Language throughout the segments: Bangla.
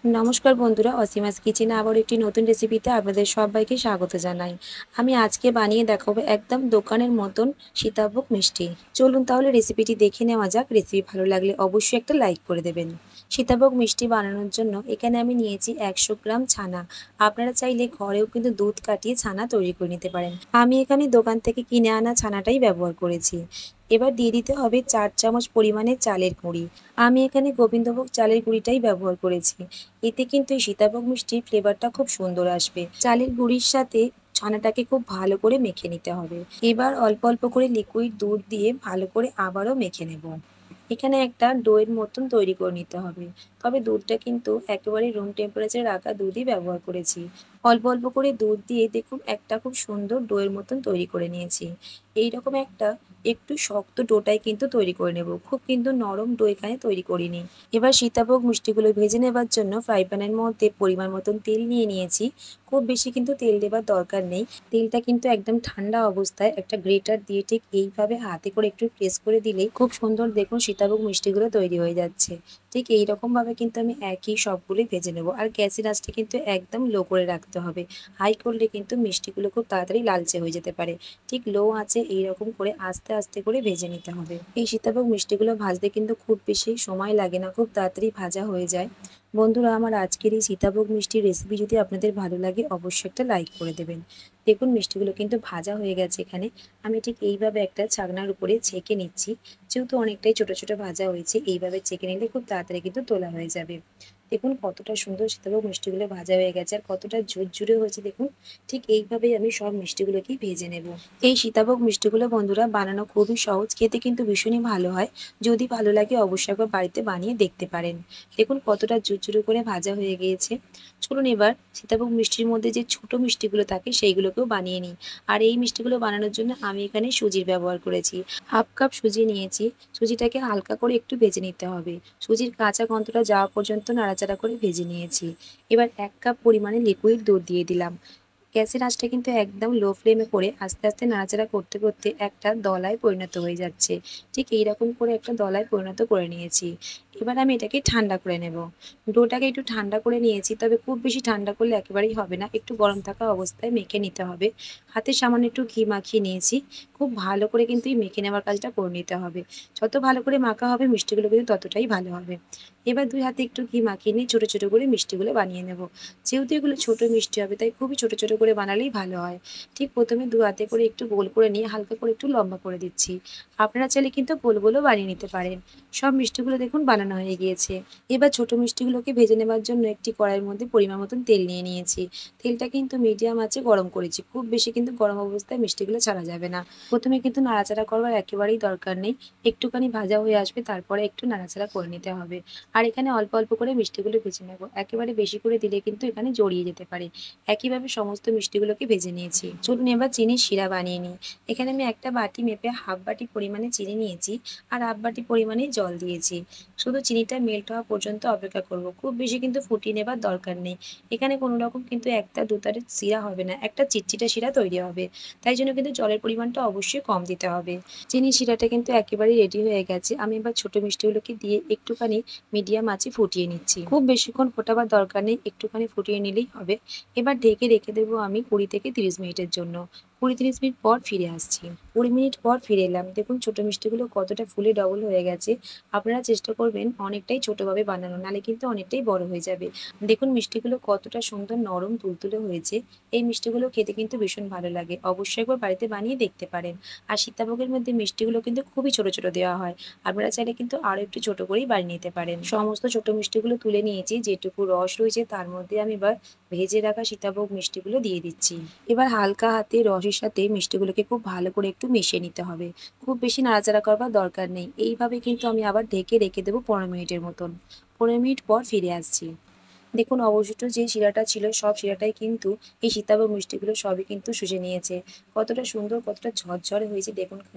নমস্কার বন্ধুরা, অসীমাস কিচেনে আবার একটি নতুন রেসিপিতে আপনাদের সবাইকে স্বাগত জানাই। আমি আজকে বানিয়ে দেখাবো একদম দোকানের মতন সীতাভোগ মিষ্টি। চলুন তাহলে রেসিপিটি দেখে নেওয়া যাক। রেসিপি ভালো লাগলে অবশ্যই একটা লাইক করে দেবেন। সীতাভোগ মিষ্টি বানানোর জন্য এখানে আমি নিয়েছি 100 গ্রাম ছানা। আপনারা চাইলে ঘরেও কিন্তু দুধ কাটিয়ে ছানা তৈরি করে নিতে পারেন। আমি এখানে দোকান থেকে কিনে আনা ছানাটাই ব্যবহার করেছি। এবার দিয়ে দিতে হবে 4 চামচ পরিমাণে চালের গুঁড়ি। আমি এখানে গোবিন্দভোগ চালের গুঁড়িটাই ব্যবহার করেছি। এতে কিন্তু এই সীতাভোগ মিষ্টির ফ্লেভারটা খুব সুন্দর আসবে। চালের গুঁড়ির সাথে ছানাটাকে খুব ভালো করে মেখে নিতে হবে। এবার অল্প অল্প করে লিকুইড দুধ দিয়ে ভালো করে আবারও মেখে নেব। এখানে একটা ডোয়ের মতন তৈরি করে নিতে হবে। তবে দুধটা কিন্তু একেবারে রুম টেম্পারেচারে রাখা দুধই ব্যবহার করেছি। অল্প অল্প করে দুধ দিয়ে দেখুন একটা খুব সুন্দর ডোয়ের মতন তৈরি করে নিয়েছি। এইরকম একটা একটু শক্ত ডোটাই কিন্তু তৈরি করে নেব, খুব কিন্তু নরম ডো এখানে তৈরি করিনি। এবার সীতাভোগ মিষ্টিগুলো ভেজে নেবার জন্য ফ্রাই প্যানের মধ্যে পরিমাণ মতন তেল নিয়ে নিয়েছি। খুব বেশি কিন্তু তেল দেবার দরকার নেই। তেলটা কিন্তু একদম ঠান্ডা অবস্থায় একটা গ্রেটার দিয়ে ঠিক এইভাবে হাতে করে একটু প্রেস করে দিলেই খুব সুন্দর দেখুন সীতাভোগ মিষ্টিগুলো তৈরি হয়ে যাচ্ছে। ঠিক এইরকম ভাবে কিন্তু আমি একই সবগুলোই ভেজে নেব। আর গ্যাসের আঁচটা কিন্তু একদম লো করে রাখতে হবে। হাই করলে কিন্তু মিষ্টিগুলো খুব তাড়াতাড়ি লালচে হয়ে যেতে পারে। ঠিক লো আঁচে এইরকম করে আস্তে আস্তে করে ভেজে নিতে হবে। এই সীতাভোগ মিষ্টিগুলো ভাজতে কিন্তু খুব বেশি সময় লাগে না, খুব তাড়াতাড়ি ভাজা হয়ে যায়। বন্ধুরা, আমার আজকের এই সীতাভোগ মিষ্টির রেসিপি যদি আপনাদের ভালো লাগে অবশ্যই একটা লাইক করে দেবেন। দেখুন মিষ্টিগুলো কিন্তু ভাজা হয়ে গেছে। এখানে আমি ঠিক এইভাবে একটা ছাকনার উপরে ছেঁকে নিচ্ছি। যেহেতু অনেকটাই ছোট ছোট ভাজা হয়েছে, এইভাবে ছেঁকে নিলে খুব তাড়াতাড়ি কিন্তু তোলা হয়ে যাবে। দেখুন কতটা সুন্দর সীতাভোগ মিষ্টিগুলো ভাজা হয়ে গেছে আর কতটা ঝুরঝুরে হয়েছে দেখুন। ঠিক এইভাবেই আমি সব মিষ্টিগুলোকেই ভেজে নেব। এই সীতাভোগ মিষ্টিগুলো বন্ধুরা বানানো খুবই সহজ, খেতে কিন্তু ভীষণই ভালো হয়। যদি ভালো লাগে অবশ্যই একবার বাড়িতে বানিয়ে দেখতে পারেন। দেখুন কতটা ঝুরঝুরে করে ভাজা হয়ে গিয়েছে। চলুন এবার সীতাভোগ মিষ্টির মধ্যে যে ছোট মিষ্টিগুলো থাকে সেইগুলোকেও বানিয়ে নিই। আর এই মিষ্টিগুলো বানানোর জন্য আমি এখানে সুজির ব্যবহার করেছি। হাফ কাপ সুজি নিয়েছি। সুজিটাকে হালকা করে একটু ভেজে নিতে হবে। সুজির কাঁচা গন্ধটা যাওয়া পর্যন্ত নাড়াচাড়া করে ভেজে নিয়েছি। এবার 1 কাপ পরিমাণে লিকুইড দুধ দিয়ে দিলাম। গ্যাসের আঁচটা কিন্তু একদম লো ফ্লেমে করে আস্তে আস্তে নাড়াচাড়া করতে করতে একটা দলায় পরিণত হয়ে যাচ্ছে। ঠিক এইরকম করে একটা দলায় পরিণত করে নিয়েছি। এবার আমি এটাকে ঠান্ডা করে নেব। ডোটাকে একটু ঠান্ডা করে নিয়েছি, তবে খুব বেশি ঠান্ডা করলে একেবারেই হবে না, একটু গরম থাকা অবস্থায় মেখে নিতে হবে। হাতে সামান্য একটু ঘি মাখিয়ে নিয়েছি। খুব ভালো করে কিন্তু এই মেখে নেওয়ার কাজটা করে নিতে হবে। যত ভালো করে মাখা হবে মিষ্টিগুলো কিন্তু ততটাই ভালো হবে। এবার 2 হাতে একটু ঘি মাখিয়ে নিয়ে ছোটো ছোটো করে মিষ্টিগুলো বানিয়ে নেব। যেহেতু এগুলো ছোটো মিষ্টি হবে তাই খুবই ছোটো ছোটো করে বানালেই ভালো হয়। ঠিক প্রথমে 2 হাতে করে একটু গোল করে নিয়ে হালকা করে একটু লম্বা করে দিচ্ছি। আপনারা চাইলে কিন্তু গোল গোলও বানিয়ে নিতে পারেন। সব মিষ্টিগুলো দেখুন বানানো হয়ে গিয়েছে। এবার ছোটো মিষ্টিগুলোকে ভেজে নেবার জন্য একটি কড়াইয়ের মধ্যে পরিমাণ মতন তেল নিয়ে নিয়েছি। তেলটা কিন্তু মিডিয়াম আঁচে গরম করেছি। খুব বেশি কিন্তু গরম অবস্থায় মিষ্টিগুলো ছাড়া যাবে না। প্রথমে কিন্তু নাড়াচাড়া করবার একেবারেই দরকার নেই। একটুখানি ভাজা হয়ে আসবে তারপরে একটু নাড়াচাড়া করে নিতে হবে। আর এখানে অল্প অল্প করে মিষ্টিগুলো ভেজে নেব। একেবারে বেশি করে দিলে কিন্তু এখানে জড়িয়ে যেতে পারে। একইভাবে সমস্ত মিষ্টিগুলোকে ভেজে নিয়েছি। চলুন এবার চিনির শিরা বানিয়ে নিই। এখানে আমি একটা বাটি মেপে হাফ বাটি পরিমাণে চিনি নিয়েছি আর হাফ বাটি পরিমাণে জল দিয়েছি। শুধু চিনিটা মেল্ট হওয়া পর্যন্ত অপেক্ষা করব। খুব বেশি কিন্তু ফুটিয়ে নেবার দরকার নেই। এখানে কোনো রকম কিন্তু একটা দুতারের শিরা হবে না, একটা চিটচিটে শিরা তৈরি হবে। তাই জন্য কিন্তু জলের পরিমাণটা অবশ্যই কম দিতে হবে। চিনির শিরাটা কিন্তু একেবারেই রেডি হয়ে গেছে। আমি এবার ছোট মিষ্টিগুলোকে দিয়ে একটুখানি মিডিয়াম আঁচে ফুটিয়ে নিচ্ছি। খুব বেশিক্ষণ ফোটাবার দরকার নেই, একটুখানি ফুটিয়ে নিলেই হবে। এবার ঢেকে রেখে দেবো আমি 20 থেকে 30 মিনিটের জন্য। 20-30 মিনিট পর ফিরে আসছি। 20 মিনিট পর ফিরে এলাম। দেখুন ছোট মিষ্টিগুলো কতটা ফুলে ডবল হয়ে গেছে। আপনারা চেষ্টা করবেন অনেকটাই ছোটোভাবে বানানো, নাহলে কিন্তু অনেকটাই বড় হয়ে যাবে। দেখুন মিষ্টিগুলো কতটা সুন্দর নরম তুলতুলে হয়েছে। এই মিষ্টিগুলো খেতে কিন্তু ভীষণ ভালো লাগে। অবশ্যই একবার বাড়িতে বানিয়ে দেখতে পারেন। আর সীতাভোগের মধ্যে মিষ্টিগুলো কিন্তু খুবই ছোট ছোট দেওয়া হয়। আপনারা চাইলে কিন্তু আরও একটু ছোট করেই বানিয়ে নিতে পারেন। সমস্ত ছোট মিষ্টিগুলো তুলে নিয়েছি। যেটুকু রস রয়েছে তার মধ্যে আমি এবার ভেজে রাখা সীতাভোগ মিষ্টিগুলো দিয়ে দিচ্ছি। এবার হালকা হাতে রসের সাথে মিষ্টিগুলোকে খুব ভালো করে একটু মিশিয়ে নিতে হবে। খুব বেশি নাড়াচাড়া করবার দরকার নেই। এইভাবে কিন্তু আমি আবার ঢেকে রেখে দেবো 15 মিনিটের মতন। 15 মিনিট পর ফিরে আসছি। দেখুন অবশিষ্ট যে শিরাটা ছিল সব শিরাটাই কিন্তু এই সীতাভোগ মিষ্টিগুলো সবই কিন্তু শুষে নিয়েছে। কতটা সুন্দর, কতটা ঝরঝরে হয়েছে দেখুন খালি।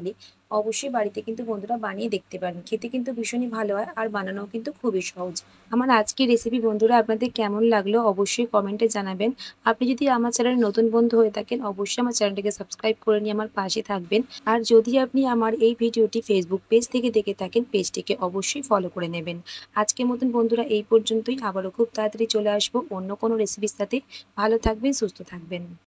অবশ্যই বাড়িতে কিন্তু বন্ধুরা বানিয়ে দেখতে পারেন। খেতে কিন্তু ভীষণই ভালো হয় আর বানানোও কিন্তু খুবই সহজ। আমার আজকের রেসিপি বন্ধুরা আপনাদের কেমন লাগলো অবশ্যই কমেন্টে জানাবেন। আপনি যদি আমার চ্যানেলে নতুন বন্ধু হয়ে থাকেন অবশ্যই আমার চ্যানেলটিকে সাবস্ক্রাইব করে নিয়ে আমার পাশে থাকবেন। আর যদি আপনি আমার এই ভিডিওটি ফেসবুক পেজ থেকে দেখে থাকেন পেজটিকে অবশ্যই ফলো করে নেবেন। আজকের মতন বন্ধুরা এই পর্যন্তই, আবারও খুব তাড়াতাড়ি চলে আসবো অন্য কোনো রেসিপির সাথে। ভালো থাকবেন, সুস্থ থাকবেন।